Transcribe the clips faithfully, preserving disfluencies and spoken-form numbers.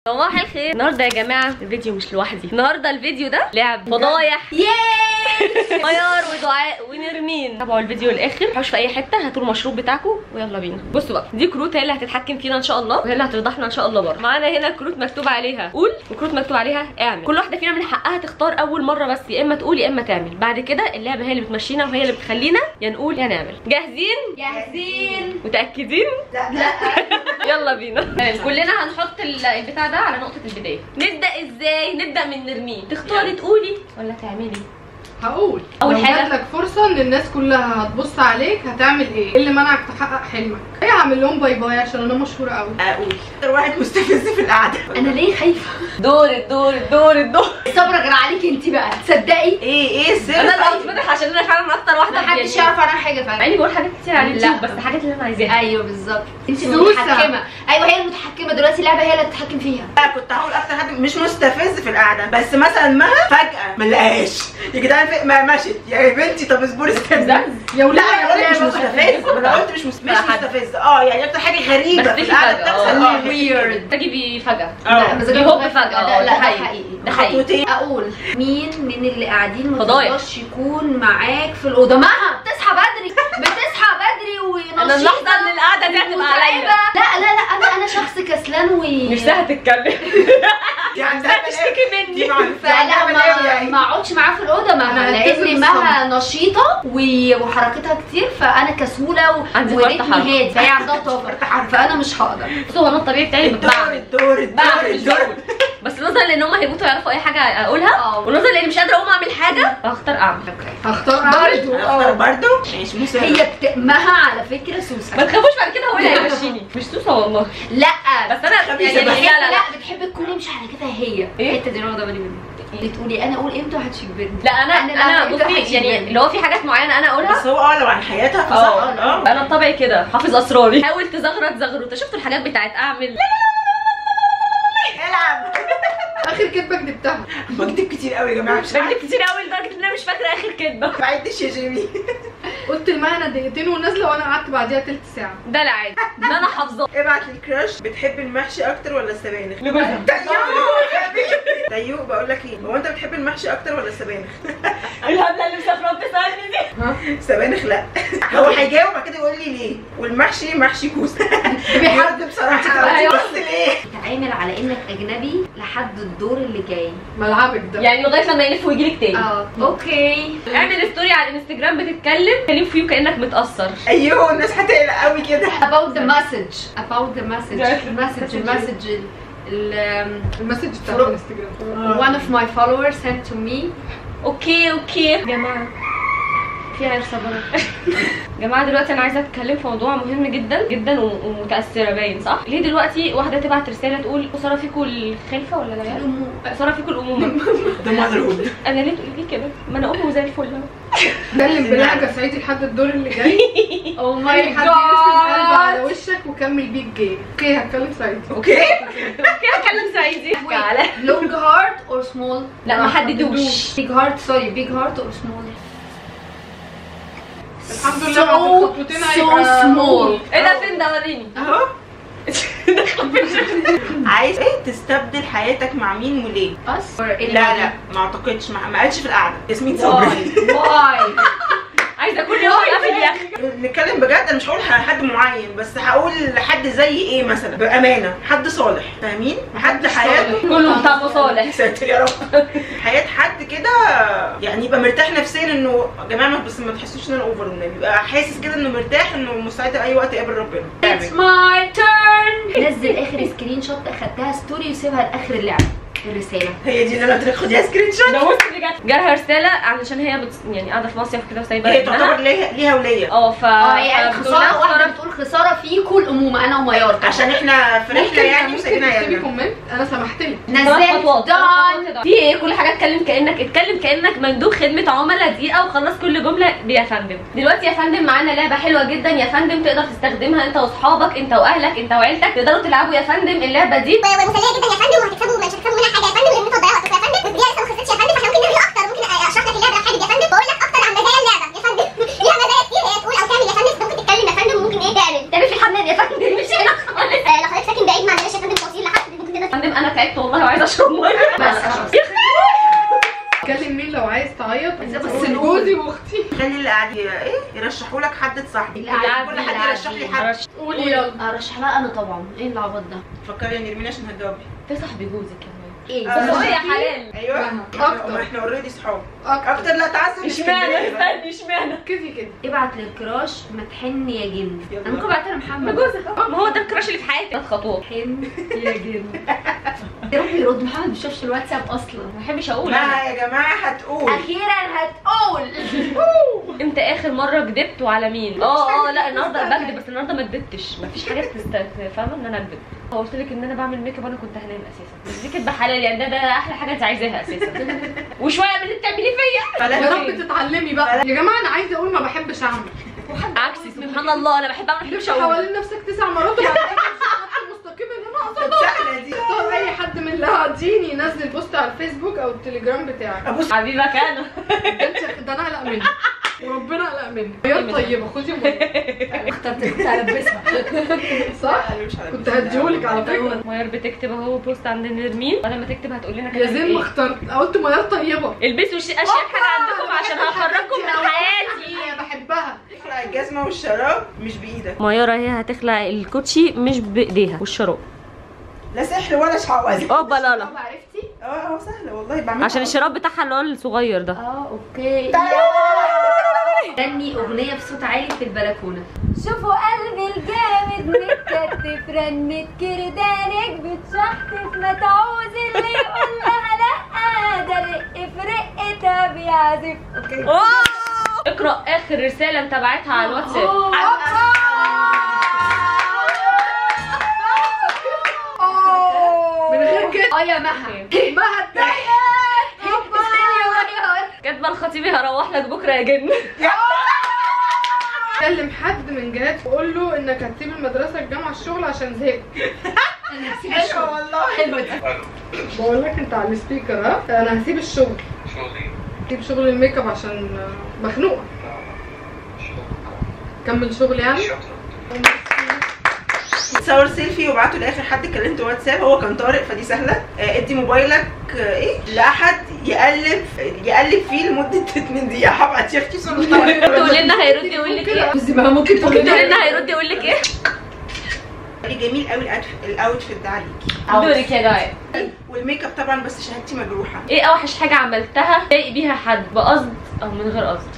صباح الخير. النهارده يا جماعه الفيديو مش لوحدي، النهارده الفيديو ده لعب فضايح ياي ميار ودعاء ونرمين. تابعوا الفيديو للاخر، ما تروحوش في اي حته، هاتوا المشروب بتاعكم ويلا بينا. بصوا بقى، دي كروت هي اللي هتتحكم فينا ان شاء الله، وهي اللي هتفضحنا ان شاء الله بره. معانا هنا كروت مكتوب عليها قول وكروت مكتوب عليها اعمل. كل واحده فينا من حقها تختار اول مره بس، يا اما تقول يا اما تعمل. بعد كده اللعبه هي اللي بتمشينا وهي اللي بتخلينا يا نقول يا نعمل. جاهزين؟ جاهزين. متاكدين؟ لا لا يلا بينا. كلنا هنحط البتاع ده على نقطه البدايه. نبدا ازاي؟ نبدا من نرمين. تختاري تقولي ولا تعملي؟ هقول. اول حاجه لك فرصه ان الناس كلها هتبص عليك، هتعمل ايه؟ ايه اللي منعك تحقق حلمك؟ ايه، هعمل لهم باي باي عشان انا مشهوره قوي. اقول اكتر واحد مستفز في القعده. انا ليه خايفه؟ دور الدور الدور الدور صبرا غير عليكي انت بقى، تصدقي؟ ايه ايه السر؟ انا اللي هتفتح عشان انا فعلا اكتر واحده. محدش يعرف عنها حاجه فعلا، مع اني بقول حاجات كتير على اليوتيوب، لا. بس حاجات اللي انا عايزاها. ايوه بالظبط، انت سوسة. المتحكمه. ايوه هي المتحكمه دلوقتي، اللعبه هي اللي تتحكم فيها. انا كنت هقول اكتر حد مش مستفز في القعده، بس مثلا مها فجاه ما لقاش يا جدعان ما مشت يا بنتي. طب اصبري استنى يا ولاد لا انا قلت مش مستفز، انا قلت مش مس- مش مستفز. اه يعني اكتر حاجه غريبه بس في تيجي القعده فجأة. بتحصل اه لي ويرد. تجيبي فجاه. اه مزاجك بيهب مختلف. فجأة. ده- اه لا ده ده حقيقي، حقيقي. ده حقيقي. خطوتين. اقول مين من اللي قاعدين ما فضايح. تقدرش يكون معاك في الاوضه؟ مها بتصحى بدري، بتصحى بدري ونشيطه. انا ملاحظه ان القعده دي هتبقى عليا. لا لا لا انا انا شخص كسلان و نفسها تتكلم. يعني لا تشتكي مني. فلا ما ما اقعدش معاه في الاوضه مها، أنا هلتزم لان مها نشيطه و- وحركتها كتير، فانا كسوله و- عندي فرط وريتمي حركة. هادي، فهي عندها طاقه، فانا مش هقدر. بصوا انا الطبيعي بتاعي الدور بعمل الدور الدور بعمل مش الدور بقول. بس نظرا لان هم هيموتوا يعرفوا اي حاجه اقولها، اه. ونظرا لاني مش قادره اقوم اعمل حاجه، فهختار اعمل. هختار برضه. برضه. اختار برضه ماشي مساعد. هي بت... مها على فكره سوسه. ما تخافوش بعد كده هو اللي هيمشيني. مش سوسه والله، لا بس انا خبيثة يعني بقى. لا لا لا لا بتحب الكل يمشي على كده هي. إيه؟ الحته دي انا واخده بالي منها، اللي تقولي انا اقول امتى وهتشبرني. لا انا أنا انا, لا، أنا إنت بصي يعني هتشبرني. اللي هو في حاجات معينه انا اقولها. بس هو اه لو عن حياتها فصح. اه اه انا بطبعي كده حافظ اسراري. حاول تزغرط زغروطه. شفتوا الحاجات بتاعت اعمل العب. اخر كدبه كدبتها. بكتب كتير قوي يا جماعه، مش بكتب كتير قوي لدرجه ان انا مش فاكره اخر كدبه. ما عدتش يا جيمي. قلت لمها انا دقيقتين ونازله، وانا قعدت بعديها تلت ساعه. ده لا عادي، ده انا حافظاه. ابعت للكراش، بتحب المحشي اكتر ولا السبانخ؟ لجوزها. تيوق بقول لك ايه، هو انت بتحب المحشي اكتر ولا السبانخ؟ الهبله اللي مسافره بتسالني دي. سبانخ لا. هو هيجاوب بعد كده يقول لي ليه، والمحشي محشي كوسه. بيحد بصراحه. أيوة. بس ليه؟ تعامل على انك اجنبي لحد الدور اللي جاي. ملعبك ده. يعني لغايه لما يلف ويجيلك تاني. اه اوكي. اعمل ستوري على الانستجرام بتتكلم، كلم فيه كانك متاثر. ايوه الناس هتقلق قوي كده. about the message about the message المسج المسج ال المسج بتاع فرق. الانستجرام. one of my followers sent to me. اوكي اوكي يا جماعه في عيال صبرة. يا جماعه دلوقتي انا عايزه اتكلم في موضوع مهم جدا جدا ومتاثره باين صح؟ ليه دلوقتي واحده تبعت رساله تقول قصاره فيكم الخلفه ولا لا؟ قصاره فيكم الامومه. ده مضروب. انا ليه تقولي كده؟ ما انا امي زي الفل اهو. اتكلم بلهجه صعيدي لحد الدور اللي جاي. oh my اي حد يرسم قلب على وشك وكمل بيه الجيم. اوكي هتكلم صعيدي. اوكي اوكي هتكلم صعيدي. تعالى. long heart or small. لا ما حددوش. big heart sorry big heart or small. الحمد لله بعد الخطوتين هيبقى so small. ايه ده؟ فين ده؟ وريني. اهو. عايز ايه تستبدل حياتك مع مين وليه؟ us or لا لا ما اعتقدش، ما ما قالش في القعده. ياسمين صبري. why عايزه كل يوم اقفل يا اخي. نتكلم بجد، انا مش هقول حد معين، بس هقول حد زي ايه مثلا بامانه، حد صالح فاهمين؟ حد حياته كله بتاع مصالح. ساتر يا رب. حياه حد كده يعني يبقى مرتاح نفسيا، انه يا جماعه بس ما تحسوش ان انا اوفر، انه يبقى حاسس كده انه مرتاح، انه مستعد اي وقت يقابل ربنا. it's my turn. نزل اخر سكرين شوت اخدتها ستوري وسيبها لاخر اللعبه الرساله. هي دي اللي انا قلت لك خديها سكرين شوت. ده بص اللي جت جالها رساله علشان هي بت... يعني قاعده في مصيف كده وسايبه هي ابنها. تعتبر ليها ليها وليا. اه ف اه هي فبتقول لها خساره واحده خسارة. بتقول خساره فيكم الامومه انا وميار عشان احنا في رحله يعني وسايبينها ممكن تكتبي يعني. كومنت انا سمحت لك. ثلاث نزلت خطوات. دون. في ايه؟ كل حاجه اتكلم كانك اتكلم كانك مندوب خدمه عملاء دقيقه وخلص كل جمله بيا فندم. دلوقتي يا فندم معانا لعبه حلوه جدا يا فندم، تقدر تستخدمها انت واصحابك، انت واهلك، انت وعيلتك، تقدروا تلعبوا يا فندم اللعبه دي ومسليه جدا يا فندم، وهتكسبوا مش هتكسبوا منها حاجه يا فندم، لان انتوا هتضيعوا وقتكم يا فندم، والدقيقه لسه ما خلصتش يا فندم، فاحنا ممكن نرغي اكتر، ممكن اشرح لك اللعبه لو حابب يا فندم، واقول لك اكتر عن مزايا اللعبه يا فندم. ليها مزايا كتير، هي تقول او تعمل يا فندم، ممكن تتكلم يا فندم، وممكن ايه تعمل تعمل في الحمام يا فندم. مش هنا خالص. لو حضرتك ساكن بعيد ما عندناش يا فندم توصيل لحد، ممكن تقدر فندم انا تعبت والله وعايزه اشرب ميه. بس كلم مين لو عايز تعيط؟ بس جوزي واختي. خلي اللي قاعد ايه يرشحوا لك حد تصاحبي. اللي قاعد- كل حد يرشح لي حد. قولي يلا. ارشح لها انا طبعا. ايه العبط ده؟ فكري يا نرمين عشان هتجاوبي. في صاحبي جوزي كمان. ايه آه. بس هو يا حلال. ايوه أكتر. ما احنا اوريدي صحاب. اكتر. اكتر لا تعسل. اشمعنى استني اشمعنى؟ كيفي كده. ابعت للكراش ما تحن يا جن. يلا. انا ممكن ابعتها لمحمد. جوزك ما هو ده الكراش اللي في حياتي. ثلاث خطوات. حن يا جن. يا رب يرد. محمد ما بيشوفش الواتساب اصلا. ما بحبش اقول أنا. لا يا جماعه هتقول. اخيرا هتقول. امتى اخر مره كدبت وعلى مين؟ اه اه لا النهارده بكدب بس النهارده ما كدبتش. مفيش حاجه تست فاهمه ان انا اكدب. هو قلت لك ان انا بعمل ميك اب وانا كنت هنام اساسا. بس دي كدبه حلال يعني. ده ده احلى حاجه انت عايزاها اساسا. وشويه من اللي بتعمليه فيا. يا رب تتعلمي بقى. يا جماعه انا عايزه اقول ما بحبش اعمل. عكسي سبحان الله انا بحب اعمل. ما بحبش اقول. حوالين نفسك تسع مرات وبعدين المستقيم اللي انا طب قصدها. سهله دي. اختار اي حد من اللي قاعدين ينزل بوست على الفيسبوك او التليجرام بتاعك. ابوس. حبيبك انا. ده انت ده انا اقلق منك وربنا اقلق منك. يا طيبه خدي مني. اخترت كنت هلبسها. صح؟ أنا مش هلبس. كنت هديهولك على فكره. ميار بتكتب اهو بوست عند نرمين ولما تكتب هتقول لنا يا زين ما اخترت قلت ميار طيبه. البسوا اشياء حاجه عندكم عشان هخرجكم من حياتي. انا بحبها. تخلع الجزمه والشراب مش بايدك. ميارة هي هتخلع الكوتشي مش بايديها والشراب. لا سحر ولا شعوذه. اوبا لا لا. طب عرفتي؟ اه اه سهله والله بعملها. عشان الشراب بتاعها اللي هو الصغير ده. اه اوكي. غني اغنيه بصوت عالي في البلكونه. شوفوا قلبي الجامد متكتف رنة كردانك بتشحتف ما تعوز اللي يقول لها لا ده رق في رقتها بيعزف. اوكي أوه. اقرا اخر رساله انت بعتها على الواتساب. من غير كده. اه يا مها. ما هتضايق. كاتبه الخطيبي هروح لك بكره يا جن. كلم حد من جهات وقول له انك هتسيب المدرسه الجامعه الشغل عشان زهقت. انا هسيب حلوه الشغل. والله. حلوه دي. بقول لك انت على السبيكر ها. انا هسيب الشغل. شغلي هسيب شغل الميك اب عشان مخنوقه. كمل شغل يعني. تصور سيلفي وابعته لاخر حد كلمته واتساب. هو كان طارق فدي سهله. آه، ادي موبايلك آه، ايه لاحد يقلب يقلب فيه لمده اتنين دقيقه. هبعت يا اختي صوره طارق. تقول لنا هيرد يقول لك ايه؟ بس بقى ممكن تقول لنا هيرد يقول لك ايه؟ جميل قوي الأوت- الاوتفيت ده عليكي. دورك يا جاي. والميك اب طبعا بس شهادتي مجروحه. ايه اوحش حاجه عملتها تضايق بيها حد بقصد او من غير قصد؟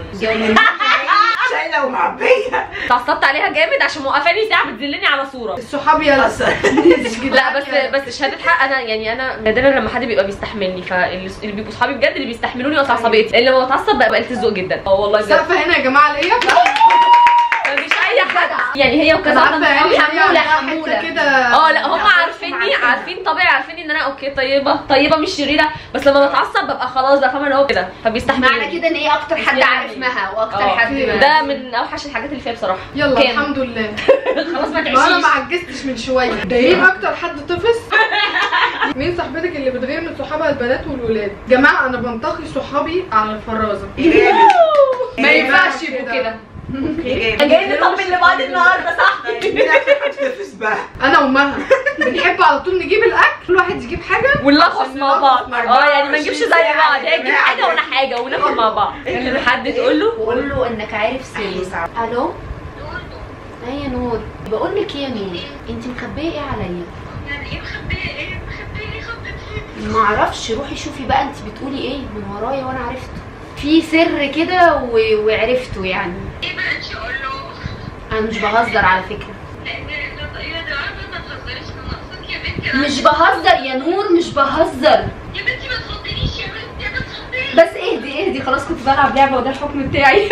شايله ومعبيه. اتعصبت عليها جامد عشان موقفاني ساعه بتذلني على صوره. الصحاب يلا. لا بس بس شهاده حق انا يعني انا نادرا لما حد بيبقى بيستحملني. فاللي بيبقوا صحابي بجد اللي بيستحملوني وقت عصبيتي. اللي لما بتعصب بقى قلت الذوق جدا. اه والله بجد. سقفه هنا يا جماعه ليا. مش اي حد يعني. هي وكذا واحده من صحابي حمولة حمولة كده. اه لا هم عارفيني عارفين طبيعي عارفين ان انا اوكي طيبه طيبه مش شريره. بس لما بتعصب ببقى خلاص بقى فاهمه ان هو كده فبيستحملني. معنى كده ان هي اكتر حد عارف مها واكتر اه. حد ما- ده من اوحش الحاجات اللي فيها بصراحه. يلا كام؟ الحمد لله. خلاص ما ما انا ما تعيشيش. عجزتش من شويه. مين اكتر حد طفس؟ مين صاحبتك اللي بتغير من صحابها البنات والولاد؟ جماعه انا بنتقي صحابي على الفرازه. ما ينفعش يبقوا كده. جايين نطبل لبعض النهارده صح؟ انا ومها بنحب على طول نجيب الاكل كل واحد يجيب حاجه ونلخص عشان مع بعض. نلخص مع اه يعني ما نجيبش زي بعض. هي تجيب حاجه وانا حاجه وناكل مع بعض. كلم حد تقول له وقول له انك عارف سري. الو. ايه يا نور. بقول لك ايه يا نور انت مخبيه ايه عليا؟ يعني ايه مخبيه ايه؟ مخبيه ليه خبيتي؟ ما اعرفش. روحي شوفي بقى انت بتقولي ايه من ورايا وانا عرفته. في سر كده و... وعرفته يعني. ايه بقى ان شاء الله؟ انا مش بهزر على فكره. لان انا يا دي عارفه ما تهزريش من نقصك يا بنتي. أنا مش بهزر يا نور مش بهزر. يا بنتي ما تخضنيش يا بنتي ما تخضنيش. بس اهدي اهدي خلاص كنت بلعب لعبه وده الحكم بتاعي.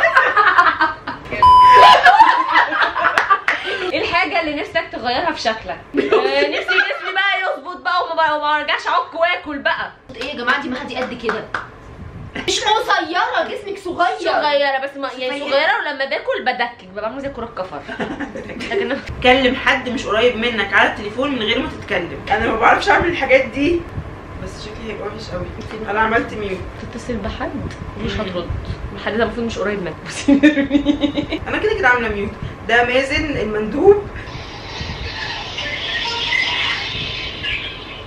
ايه الحاجه اللي نفسك تغيرها في شكلك؟ آه، نفسي جسمي بقى يظبط بقى وما وما ارجعش اعك واكل بقى. ايه يا جماعه دي مها دي قد كده. مش قصيره جسمك صغير. صغيره بس ما يعني صغيره ولما باكل بدكك ببقى عامله زي كره كفر. لكن كلم حد مش قريب منك على التليفون من غير ما تتكلم. انا ما بعرفش اعمل الحاجات دي بس شكلي هيبقى وحش قوي. انا عملت ميوت. تتصل بحد ومش هترد. الحد ده المفروض مش قريب منك بس. انا كده كده عامله ميوت. ده مازن المندوب.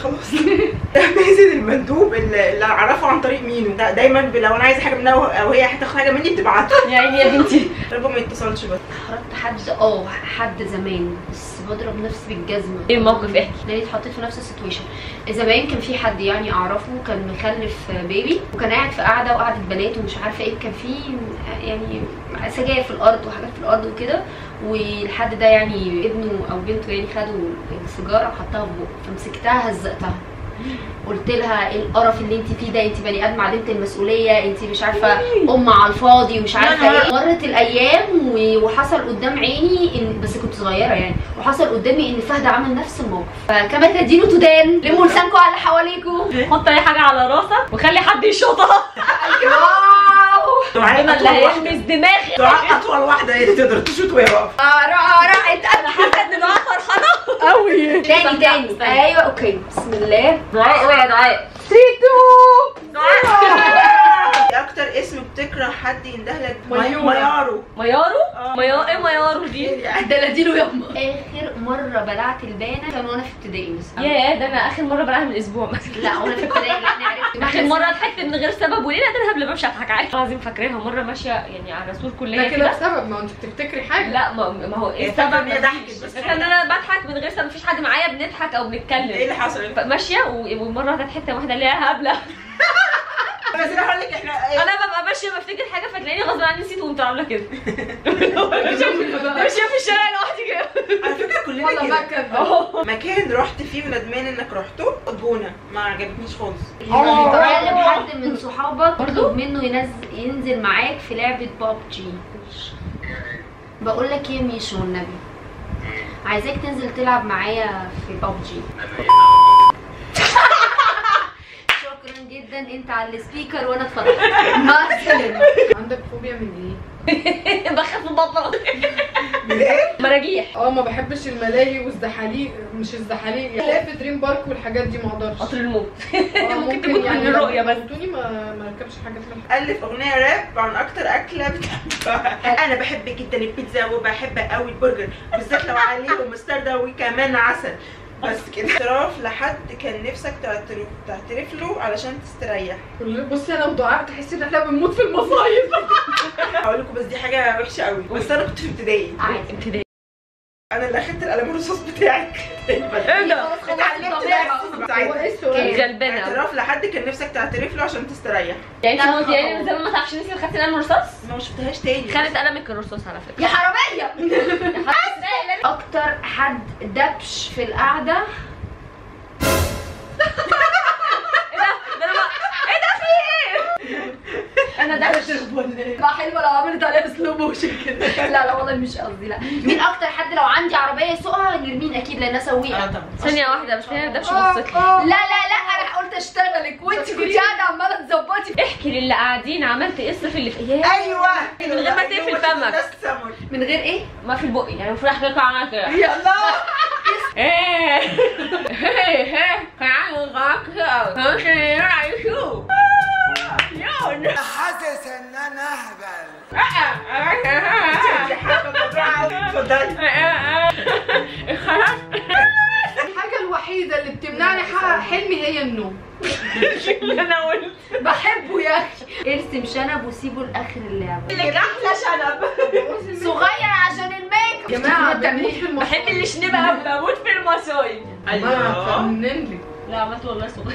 خلاص. ده مازن المندوب اللي اللي اعرفه عن طريق مينو، ده دايما لو انا عايزه حاجه منها او هي هتاخد حاجه مني بتبعتها. يا عيني يا بنتي. ربما ما يتصلش بس. حركت حد اه حد زمان بس بضرب نفسي بالجزمه. ايه الموقف؟ احكي. لقيت اتحطيت في نفس السيتويشن. زمان كان في حد يعني اعرفه كان مخلف بيبي وكان قاعد في قعده وقعده بنات ومش عارفه ايه، كان في يعني سجاير في الارض وحاجات في الارض وكده، والحد ده يعني ابنه او بنته يعني خدوا السيجاره وحطها في بقه، فمسكتها هزقتها قلت لها ايه القرف اللي انت فيه ده، انت بني ادم عديمه المسؤوليه، انت مش عارفه ام على الفاضي ومش عارفه ايه. مرت الايام وحصل قدام عيني ان بس كنت صغيره يعني، وحصل قدامي ان فهد عمل نفس الموقف. فكما تدينوا تدان، لموا لسانكم على اللي حواليكوا، حط اي حاجه على راسك وخلي حد يشوطها. دعاء اللي اطول واحده، هيلمس دماغي. دعاء اطول واحده هي اللي تقدر تشوط وهي واقفه. اه راحت انا حاسه ان دعاء فرحانه قوي. تاني تاني ايوه اوكي بسم الله. دعاء اوعي يا دعاء. ايه اكتر اسم بتكره حد يندهلك؟ ميارو. ميارو. ميارو؟ آه. ميارو ايه ميارو دي؟ ده نديله يما. اخر مره بلعت البانه كان وانا في ابتدائي مثلا. ياه ده انا اخر مره بلعبها من اسبوع مثلا. لا وانا في ابتدائي لاني عرفت اخر مره ضحكت من غير سبب وليه لا قبل ما امشي اضحك عادي. لازم فاكراها مره ماشيه يعني على رسول ده كليه كده كده. بسبب ما انت بتفتكري حاجه. لا ما, ما هو ايه هي فاكرة السبب؟ إن هي ضحكت بس. ان انا بضحك من غير سبب، مفيش حد معايا بنضحك او بنتكلم. ايه اللي حصل؟ ماشيه ومره كانت حته واحده اللي هي هبله. بس انا هقول لك احنا انا ببقى ماشيه بفتكر حاجه فتلاقيني غصب عني نسيت وقمت عامله كده. ماشيه في الشارع لوحدي كده. على فكره كلنا والله كده. بكذب. اهو مكان رحت فيه وندمان انك رحته الجونه، ما عجبتنيش خالص. تكلم حد من صحابك برضه منه ينزل ينزل معاك في لعبه بابجي. بقول لك ايه يا ميشو والنبي، عايزاك تنزل تلعب معايا في بابجي. شكرا جدا انت على السبيكر وانا اتفضلت. مع السلامه. عندك فوبيا من ايه؟ بخاف من بطني. من ايه؟ مراجيح. اه ما بحبش الملاهي والزحاليق، مش الزحاليق يعني لا في دريم بارك والحاجات دي ما اقدرش. قطر الموت. آه، ممكن تموت من الرؤيه بس. توني ما ما ركبش حاجه اسمها. الف اغنيه راب عن اكتر اكله بتحبها. انا بحب جدا البيتزا وبحب قوي البرجر بالذات لو عليه مستردة وكمان عسل. بس كده. اعتراف لحد كان نفسك تعترف تعترف له علشان تستريح. كل بصي انا ودعاء تحسي ان احنا بنموت في المصايب. هقول لكم بس دي حاجه وحشه قوي، بس انا كنت في ابتدائي. عادي ابتدائي. انا اللي اخدت القلم الرصاص بتاعك. ايه ده؟ اتعلمت درس. هو ايه السؤال؟ جلبانه. اعتراف لحد كان نفسك تعترف له عشان تستريح. يعني انت يعني من زمان ما تعرفش انت خدتي القلم الرصاص؟ ما شفتهاش تاني. خدت قلمك الرصاص على فكره. يا حراميه. اكتر حد دبش في القعده. ايه ده؟ ده انا ايه ده في ايه؟ انا دبش بقى حلوه لو عملت عليها سلو موشن كده. لا لا والله مش قصدي. لا مين اكتر حد لو عندي عربيه يسوقها نرمين اكيد لانها سويقه. طبعا. ثانيه واحده بس هي دبش بصت لي. لا لا لا انا قلت اشتغلك وانت كنت قاعده عماله تظبطي. احكي للي قاعدين عملت ايه الصيف اللي في ايه؟ ايوه من غير ما تقفل فمك. من غير ايه؟ ما في البق يعني المفروض احكي لكم عنها كده. يلا. ايه هي هي تعالوا معاك كده. ايه رايكم؟ يون حاسس ان انا اهبل. اتفضلي. الحاجه الوحيده اللي بتمنعني احقق حلمي هي النوم. انا قلت بحبه يا اخي. ارسم شنب وسيبه لاخر اللعبه. اللي احلى شنب صغير عشان الميك اب. يا جماعه بموت في المصايب. بحب اللي شنبها بموت في المصايب. ايوه فنن لك. لا عملت والله صغير.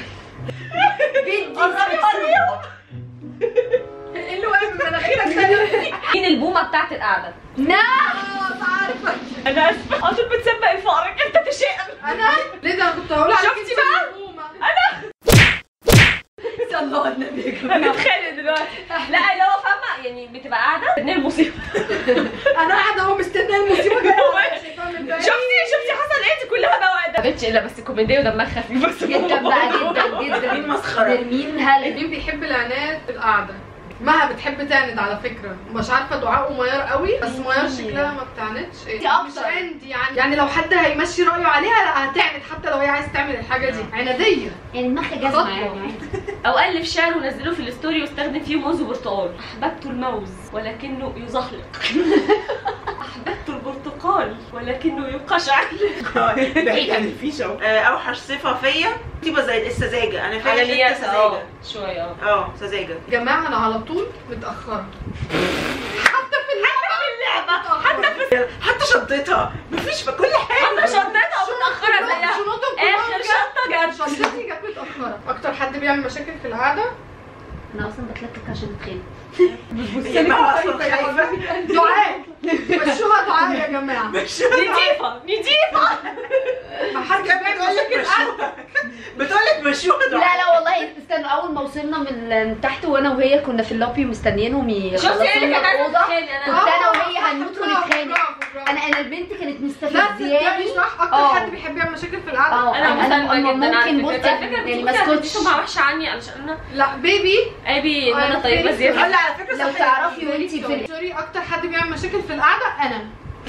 ايه اللي واقف من مناخيرك ده؟ مين البومه بتاعت القعده؟ لا عارفه انا اسفه على طول بتسبق الفقرك انت تشقم. انا ليه ده انا كنت هقول عليك شفتي بقى؟ انا صلوا على النبي. انا بتخيل دلوقتي. لا اللي هو فاهمه يعني بتبقى قاعده مستنيه المصيبه. انا قاعده اهو مستنيه المصيبه جايه. شفتي شفتي حصل ايه؟ دي كلها بقى ده بنتش الا بس كوميديه ودمها خفيف بس جدا بقى جدا جدا. مين مسخره؟ نرمين هل مين بيحب العناد في القعده؟ مها بتحب تعند على فكره، مش عارفه دعاء وميار قوي بس ميار شكلها ما بتعنتش. دي أكتر. مش عندي يعني يعني لو حد هيمشي رايه عليها لا هتعند حتى لو هي عايزه تعمل الحاجه دي. عناديه يعني دماغي جزمه يعني. او الف شعر ونزله في الستوري واستخدم فيه موز وبرتقال. احببت الموز ولكنه يزحلق. احببت البرتقال يقال ولكنه يبقى شعر. بعيد عن الفيشه اهو. آه، اوحش صفه فيا تبقى زي السذاجه. انا على فيا الياس سذاجه اه شويه اه اه سذاجه. يا جماعه انا على طول متاخره حتى في اللعبه حتى في حتى شنطتها مفيش في كل حاجه. حتى شنطتها متاخره زيها. شنطهم كلهم اخر شنطه جت. شنطتي جت متاخره. اكتر حد بيعمل مشاكل في القعده انا اصلا بتلكك عشان اتخانق. هي ما اصلا خايفه. دعاء مشوها دعاء يا جماعه. نضيفه نضيفه. ما حدش بيعمل مشاكل قعده. بتقولك مشوها لا لا والله استنوا، اول ما وصلنا من تحت وانا وهي كنا في اللوبي مستنيينهم يخلصوا شفتي هي اللي لنا كانت عايزه الاوضه. تتخانق. كنت انا انا وهي هنموت ونتخانق. انا انا البنت كانت لا مستفزياني. تصدقني صح اكتر اه. حد بيحب يعمل مشاكل في القعده. اه انا مسالمه جدا على ممكن فكره. بصي على فكره يعني ما ما اسكتش. سمعه وحشه عني علشان انا لا بيبي ابي ان انا آه، طيبه فين؟ زياده. لا على فكره لو صحيح. تعرفي وانتي في سوري اكتر حد بيعمل مشاكل في القعده انا.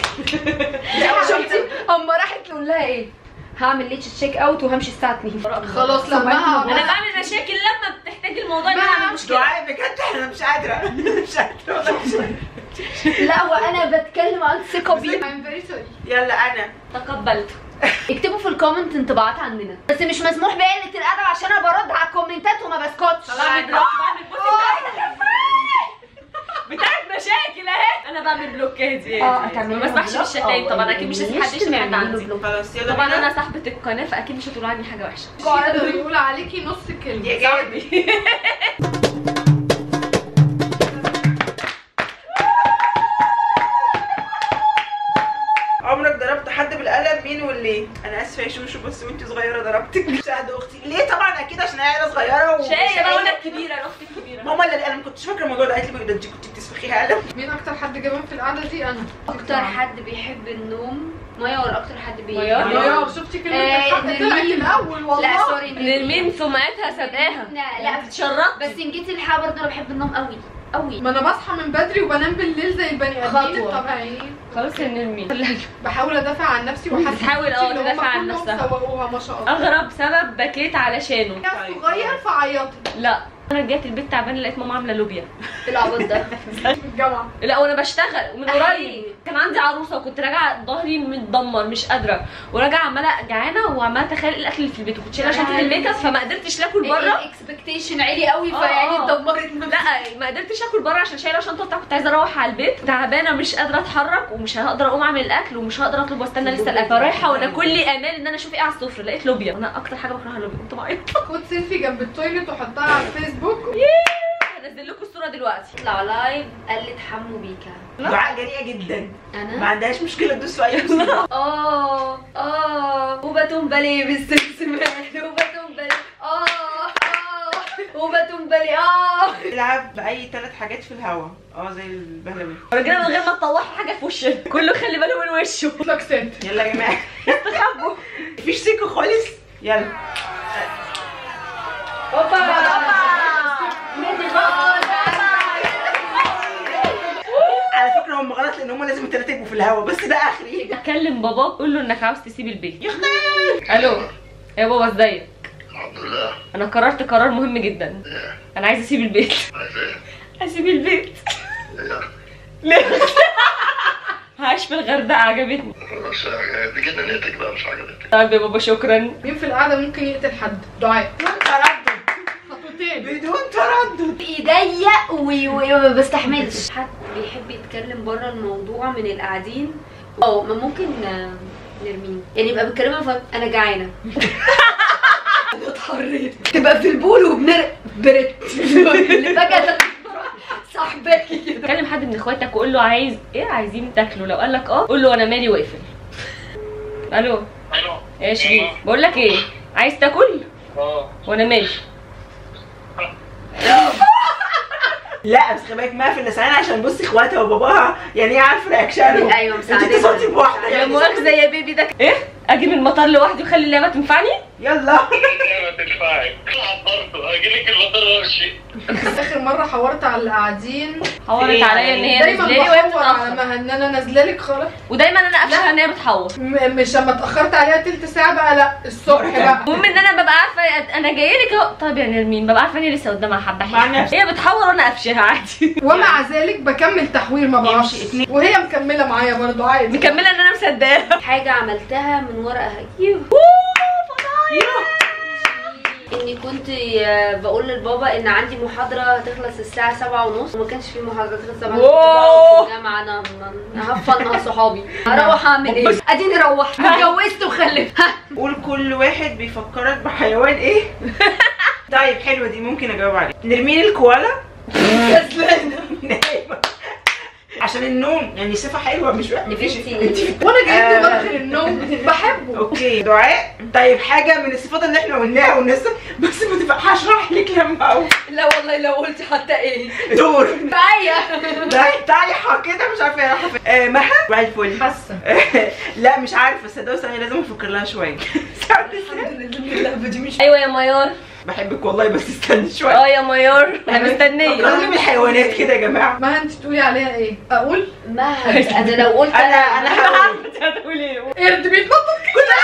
شفتي اما راحت تقول لها ايه؟ هعمل ليتش تشيك اوت وهمشي الساعه اتنين. خلاص لما انا بعمل مشاكل لما بتحتاج الموضوع ان انا اعمل مشكله. دعاء بجد انا مش قادره مش قادره. لا وانا بتكلم عن ثقه بيه. I'm very sorry. يلا انا تقبلت. اكتبوا في الكومنت انطباعات عننا، بس مش مسموح بقلة الادب عشان انا برد على الكومنتات وما بسكتش. بعمل بلوك بعمل بوست بتاعت مشاكل اهي. انا بعمل بلوكات دي اه، ما هتعملي بسمحش بلوك؟ بالشتايم اه، طبعا. اكيد مش هسيب حد يشتم حد عندي. خلاص يلا طبعا بينا. انا صاحبه القناه فاكيد مش هتقولوا عني حاجه وحشه. يقدر يقول عليكي نص كلمه. يا جامد. عمرك ضربت حد بالقلم؟ مين وليه؟ انا اسفه يا شوشو بس وانت صغيره ضربتك. مش قد اختي. ليه؟ طبعا اكيد عشان هي عيله صغيره. شاي انا انا الكبيره انا اختي الكبيره. ماما اللي انا ما كنتش فاكره الموضوع ده. قالت لي ده انت كنت بتسفخيها قلم. مين اكتر حد جبان في القعده دي؟ انا. اكتر حد بيحب النوم مايا، ولا اكتر حد بي مايا؟ يا شفتي كلمه آه، الحق طلعت نرمين. الاول والله. لا سوري نرمين سمعتها سابقاها. لا لا اتشرطت. بس ان جيت الحق برضه انا بحب النوم قوي قوي. ما انا بصحى من بدري وبنام بالليل زي البني ادمين خطوة. الطبيعيين. خلاص يا نرمين. بحاول ادافع عن نفسي وحاسه بتحاول اه إن هم تدافع عن كلهم نفسها. سوقوها ما شاء الله. اغرب سبب بكيت علشانه. يا صغير فعيطت لا انا رجعت البيت تعبانه لقيت ماما عامله لوبيا العبط ده في الجامعه. لا وانا بشتغل ومن قريب كان عندي عروسه وكنت راجعه ظهري متدمر مش قادره وراجعه عماله جعانه وعماله اتخيل الاكل اللي في البيت وكنت شايله شنطه الميك اب فما قدرتش اكل بره. الاكسبكتيشن عالي قوي آه، فيعني آه. اتدمرت. لا ما قدرتش اكل بره عشان شايله شنطه بتاعتي كنت عايزه اروح على البيت تعبانه مش قادره اتحرك ومش هقدر اقوم اعمل الاكل ومش هقدر اطلب واستنى لسه الاكل فرايحه وانا كل امال ان انا اشوف ايه على السفره لقيت لوبيا. انا اكتر حاجه بكرهها اللوبيا كنت بعيط. خد سيلفي جنب التويليت وحطها على الفيسبوك. هنزل لكم الصوره دلوقتي. اطلع لايف قلت حمو بيكا. دعاء جريئه جدا ما انا عندهاش مشكله تدوس في اي مصيبه. اه اه وبتم بالي بالسمسمان وبتم بالي اه اه وبتم بالي اه. العب باي ثلاث حاجات في الهواء اه زي البهلوي. الرجاله من غير ما تطوحوا حاجه في وشك كله خلي باله من وشه. فلاكسنت. يلا يا جماعه استخبوا مفيش سيكو خالص. يلا اوبا على فكره هم غلط لان هم لازم الثلاثه يبقوا في الهواء بس ده اخري. اكلم باباك قول له انك عاوز تسيب البيت. الو يا بابا ازيك؟ الحمد لله. انا قررت قرار مهم جدا. انا عايزه اسيب البيت. عايز ايه؟ اسيب البيت. ايه؟ ليه؟ هعيش في الغردقه عجبتني. بس دي جننتك بقى مش عجبتك. طيب يا بابا شكرا. مين في القعده ممكن يقتل حد؟ دعاء. بدون تردد خطوتين. بدون تردد. ايديا وما بستحملش. حد بيحب يتكلم بره الموضوع من القاعدين او ما ممكن نرمين يعني يبقى بتكلمها ف انا جعانه. انا اتحريت تبقى في البول وبنرق برت اللي فجاه صاحبتي كده. كلم حد من اخواتك وقول له عايز ايه عايزين تاكلوا لو قال لك اه قول له انا مالي واقفل. الو الو. يا شريف بقول لك ايه عايز تاكل اه. وانا مالي. لا بس خلي بالك ما في اللسان عشان بصي اخواتها وباباها يعني هي عارفه رياكشنهم. ايوه انت مساعدة. اتصلتي بواحده يا يعني. مؤاخذه يا بيبي ده ايه اجي من المطار لوحدي وخلي اللعبه تنفعني. يلا ما تنفعك. العب برضه هجيلك المطار وامشي. اخر مره حورت على اللي قاعدين. حورت عليا ان هي دايما نازله لي وهي بحور على بتتاخر ما ان انا نازله لك خلاص. ودايما انا قافشه ان هي بتحور. م- مش لما اتاخرت عليها تلت ساعه بقى لا الصبح بقى. المهم ان انا ببقى عارفه عارفه انا جايه لك اهو. طب يا نرمين ببقى عارفه اني لسه قدامها حبه مع حلوه، نفسي. هي بتحور وانا قافشها عادي. ومع ذلك بكمل تحوير ما بعرفش، اتنين. وهي مكمله معايا برضه عادي. مكمله ان انا مصدقاها. حاجه عملتها من ورا اهلي اني كنت بقول للبابا ان عندي محاضره هتخلص الساعه سبعة ونص، وما كانش في محاضره تخلص سبعة ونص. كنت بقعد في الجامعه انا هفن مع صحابي. هروح اعمل ايه؟ اديني روحت اتجوزت وخلفت. قول كل واحد بيفكرك بحيوان ايه؟ طيب حلوه دي ممكن اجاوب عليها. نرمين الكوالا. عشان النوم يعني صفه حلوه مش وحشه. وانا جايب دماغي النوم بحبه. اوكي دعاء. طيب حاجه من الصفات اللي احنا قلناها والناس بس ما تبقى هشرح لك لما اقول. لا والله لو قلت حتى ايه دور تعيا لا طايحه كده مش عارفه رايحه فين. آه مها بعد الفل حاسه لا مش عارفه صدقوا ثانيه لازم افكر لها شويه. اللعبه دي مش ايوه يا ميار. بحبك والله بس استني شويه. اه يا ميار انا مستنيه. فكروني بالحيوانات كده يا جماعه. ما انت تقولي عليها ايه؟ اقول مهد. انا لو قلت انا انا هقول هتقولي ايه؟ قرد بيتنطط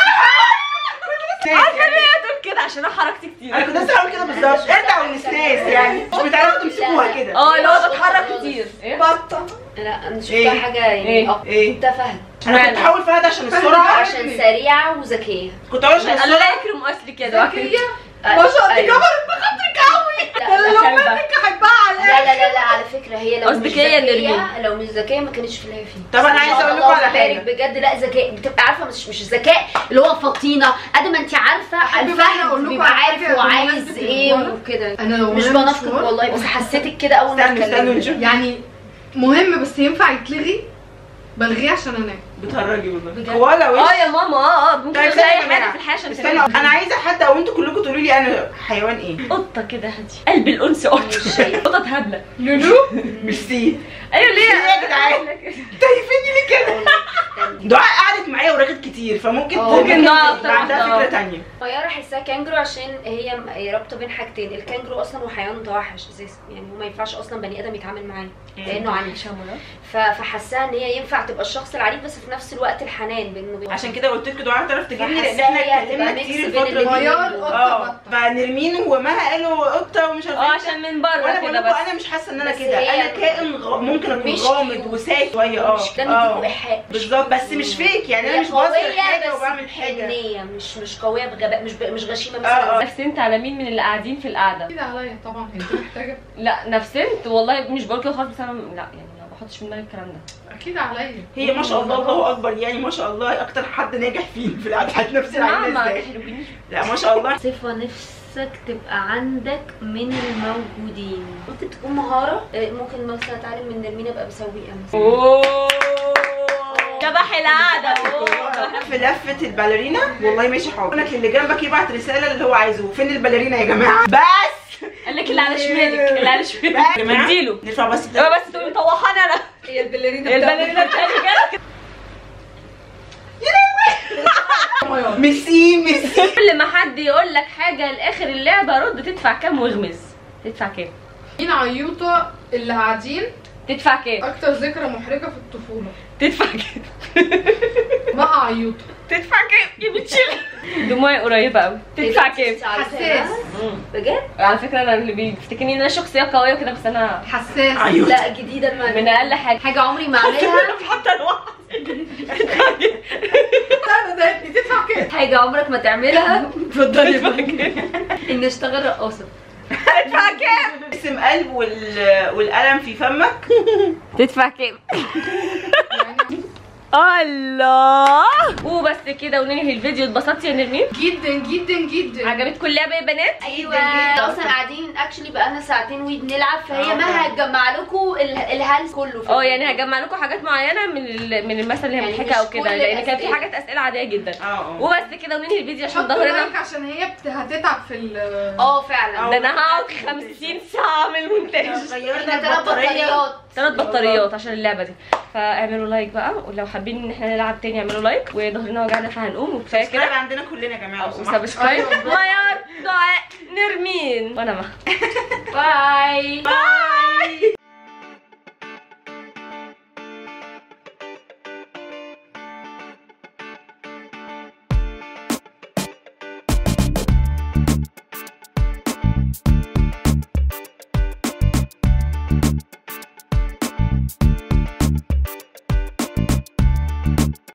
عارفه ليه هتقول كده؟ عشان انا حركت كتير. انا كنت لسه هقول كده بالظبط. ارجع والنسناس يعني مش بتعرفوا تمسكوها كده. اه اللي هو بتحرك كتير. ايه؟ بطه. لا انا شفتها إيه؟ حاجه يعني إيه؟ أقوى. إيه؟ كنت فهد انا كنت بحاول فهد عشان السرعه. عشان سريعه وذكيه. كنت اقول عشان الله السرعه. يكرم اصلي كده. ذكيه ما شاء الله أيوة. كبرت بخاطرك قوي. لا، انا لا، لو كلبة. منك احبها على لا لا لا لا على فكره هي لو قصدك مش هي اللي ذكيه رمين. لو مش ذكيه ما كانتش في اللي فيه. طب أنا عايزة أقول لكم على حاجة. بجد لا ذكاء بتبقى عارفه مش مش ذكاء اللي هو فطينه قد ما انت عارفه أحب بقى الفهم أقول لكم بيبقى على عارف حاجة هو عايز بمناسبة ايه الولد. وكده. انا لو مش منام بنافقك مشوار، والله بس حسيتك كده اول ما استنوا استنوا اتكلمت. نشوف. يعني مهم بس ينفع يتلغي بلغيه عشان انام. بتهرجي والله. بجد؟ كوالا وش. اه يا ماما اه اه ممكن طيب تلاقي استنى يا حاجه جماعة. في الحياه عشان استنى تنامي. انا عايزه حد او انتوا كلكم تقولوا لي انا حيوان ايه. قطه كده هادي قلب الانس قطه. مش شايفة. قطط هبله. لولو ميرسي. ايوه ليه؟ ليه يا جدعان؟ تايفيني ليه كده؟ دعاء قعدت معايا ورغت كتير فممكن اه، ممكن نقعد تبقى عندها واحدة، اه. فكره ثانيه. طياره احسها كانجرو عشان هي هي رابطه بين حاجتين. الكانجرو اصلا هو حيوان متوحش اساسا يعني هو ما ينفعش اصلا بني ادم يتعامل معاه لانه عنيف. ف- فحساها ان هي ينفع تبقى الشخص العنيف بس في نفس الوقت الحنان بانه بيبقى عشان كده قلت لكم دعاء تعرف تجيبني لان فحاساها احنا هي اتكلمنا هتبقى كتير ميكس بين الفتره دي. ميار الاتنين. قطه اه بطه. فنرمين ومها قالوا قطه ومش عارفه اه إيه. عشان من وانا بره بقول كده لكم بس. انا مش حاسه ان انا بس كده. هي انا كائن غ... ممكن اكون مش غامض كيوت. وساكت شويه. اه مش ده مديكوا ايحاء. بالظبط بس مش فيك يعني انا هي مش بظهر قوية حاجه بس وبعمل حاجه. بحنية، مش مش قويه بغباء مش ب... مش غشيمه اه، مثلا. اه. نفسنت على مين من اللي قاعدين في القعده؟ اكيد عليا طبعا انت محتاجه. لا نفسنت والله مش بقول كده خالص بس انا لا يعني ما بحطش في دماغي الكلام ده. اكيد عليا. هي ما شاء الله الله اكبر يعني ما شاء الله اكتر حد ناجح فيه في القعدات نفس العيله ما ازاي. تحرجنيش. لا ما شاء الله. صفة نفسك تبقى عندك من الموجودين. ممكن تكون مهارة آه، ممكن مثلا اتعلم من نرمين ابقى مسوية مثلا. اوه شبح القعده. في لفه الباليرينا والله ماشي حاضر. لك اللي جنبك يبعت رساله اللي هو عايزه. فين الباليرينا يا جماعه؟ بس قال لك اللي على شمالك اللي على شمالك بقى يا جماعة، اديله. نرفع بس هو بس تقولي طوحاني انا. هي الباليرينا هي الباليرينا بتاعتي كده. ميرسي ميرسي. كل ما حد يقول لك حاجه لاخر اللعبه رد تدفع كام واغمز. تدفع كام؟ مين عيوطه اللي قاعدين تدفع كام؟ اكتر ذكرى محرجه في الطفوله؟ تدفع كام؟ مع عيوطه. تدفع كام؟ يا بتشيل دموعي قريبه قوي. تدفع كام؟ حساس. بجد؟ على فكره انا اللي بيفتكرني ان انا شخصيه قويه وكده بس انا حساس. عيوط. لا جديدة المعنى. من اقل حاجه حاجة عمري ما اعملها. حتى الواحد انا ضايقتني. تدفع كام؟ حاجة عمرك ما تعملها. اتفضلي بقى. اني اشتغل رقاصة. تدفع كام؟ اسم قلب وال... والقلم في فمك. تدفع كام؟ الله وبس كده وننهي الفيديو. اتبسطتي يا نرمين؟ جدا جدا جدا. عجبتكم اللعبه يا بنات؟ ايوه اصلا قاعدين اكشلي بقالنا ساعتين وبنلعب فهي اه. ما هتجمع لكم ال- الهلس كله في اه يعني هجمع لكم حاجات معينه من ال- من المثل اللي هي يعني مضحكه مش او كده كل لان كان في الأسئلة. حاجات اسئله عاديه جدا. اه اه وبس كده وننهي الفيديو عشان حطوا ظهرنا. لايك عشان هي بت... هتتعب في ال اه فعلا. ده انا هقعد خمسين ساعه اعمل مونتاج. غيرنا احنا ثلاث البطاريه. بطاريات. ثلاث بطاريات عشان اللعبه دي. فاعملوا لايك بقى ولو حابين ان احنا نلعب تاني اعملوا لايك وظهرنا وجعنا فهنقوم وكفايه كده كده. عندنا كلنا يا جماعه لو سمحتوا. وسبسكرايب. ميار دعاء نرمين وانا ما باي. باي.